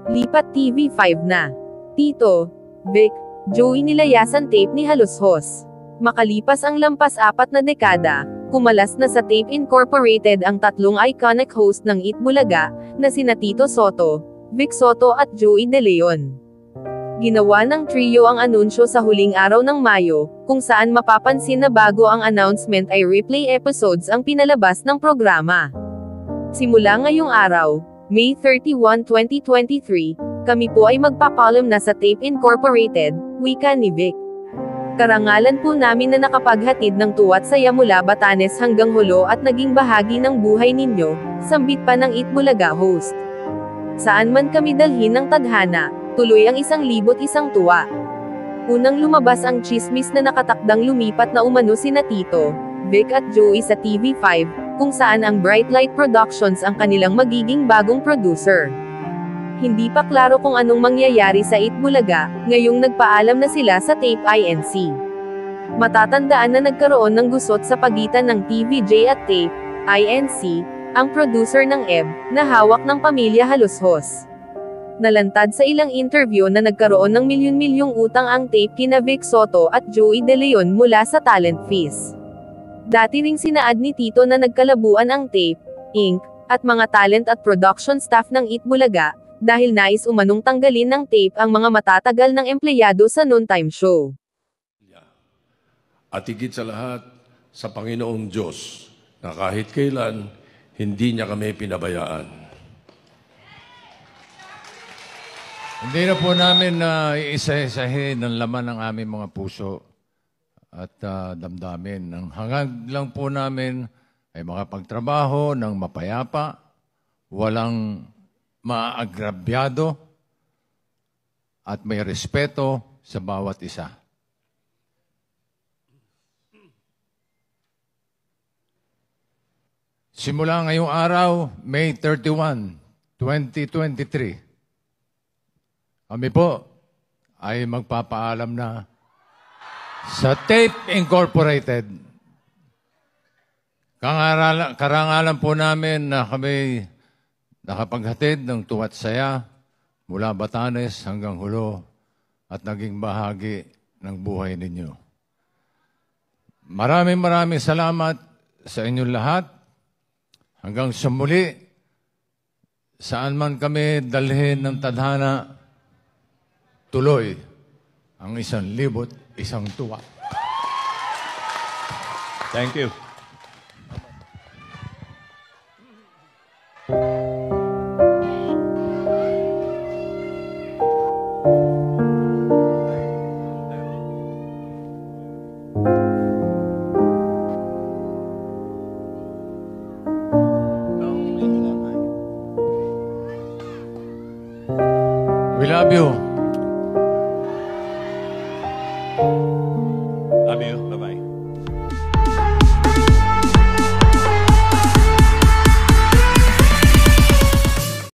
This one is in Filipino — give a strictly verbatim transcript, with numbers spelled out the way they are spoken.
Lipat T V five na. Tito, Vic, Joey nilayasan tape ni Halushos. Makalipas ang lampas apat na dekada, kumalas na sa Tape Incorporated ang tatlong iconic host ng Eat Bulaga, na sina Tito Soto, Vic Soto at Joey De Leon. Ginawa ng trio ang anunsyo sa huling araw ng Mayo, kung saan mapapansin na bago ang announcement ay replay episodes ang pinalabas ng programa. Simula ngayong araw, May thirty-first, twenty twenty-three, kami po ay magpapalam na sa Tape Incorporated, wika ni Vic. Karangalan po namin na nakapaghatid ng tuwa't saya mula Batanes hanggang Hulo at naging bahagi ng buhay ninyo, sambit pa ng Eat Bulaga host. Saan man kami dalhin ng tadhana, tuloy ang isang libot isang tuwa. Unang lumabas ang chismis na nakatakdang lumipat na umano sina Tito, Vic at Joey sa T V five, kung saan ang Bright Light Productions ang kanilang magiging bagong producer. Hindi pa klaro kung anong mangyayari sa Eat Bulaga, ngayong nagpaalam na sila sa Tape I N C. Matatandaan na nagkaroon ng gusot sa pagitan ng T V J at Tape I N C, ang producer ng E B, na hawak ng pamilya Halushos. Nalantad sa ilang interview na nagkaroon ng milyon-milyong utang ang Tape kina Vic Soto at Joey De Leon mula sa talent fees. Dati ring sinaad ni Tito na nagkalabuan ang Tape, Incorporated, at mga talent at production staff ng Eat Bulaga, dahil nais umanong tanggalin ng Tape ang mga matatagal ng empleyado sa noontime show. At higit sa lahat, sa Panginoong Diyos, na kahit kailan, hindi niya kami pinabayaan. Hindi na po namin na uh, isa-isahin ang laman ng aming mga puso at uh, damdamin. Ang hangad lang po namin ay makapagtrabaho ng mapayapa, walang maagrabyado, at may respeto sa bawat isa. Simula ngayong araw, May thirty-first, twenty twenty-three, kami po ay magpapaalam na sa Tape Incorporated. Karangalan, karangalan po namin na kami nakapaghatid ng tuwa't saya mula Batanes hanggang Hulo at naging bahagi ng buhay ninyo. Maraming maraming salamat sa inyong lahat. Hanggang sa muli, saan man kami dalhin ng tadhana, tuloy ang isang libot, isang tuwa. Thank you. We love you. Love you. Bye-bye.